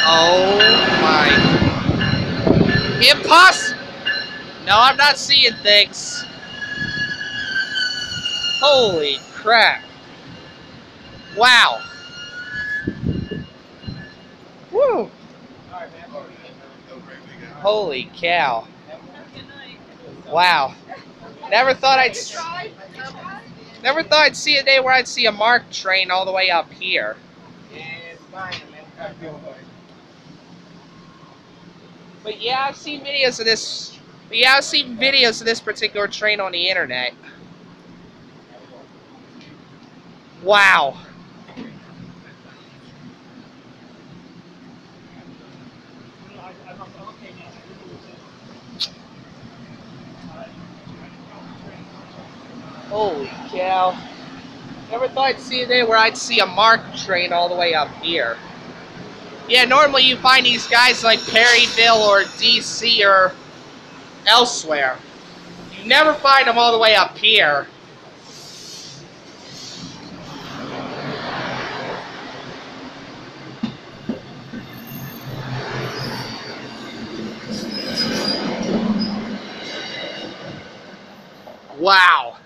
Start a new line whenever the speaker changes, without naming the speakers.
Oh my. Impossible! No, I'm not seeing things. Holy crap. Wow. Woo. Holy cow. Wow. Never thought I'd see a day where I'd see a MARC train all the way up here. But yeah, I've seen videos of this. But yeah, I've seen videos of this particular train on the internet. Wow. Holy cow. Never thought I'd see a day where I'd see a MARC train all the way up here. Yeah, normally you find these guys like Perryville or DC or elsewhere. You never find them all the way up here. Wow.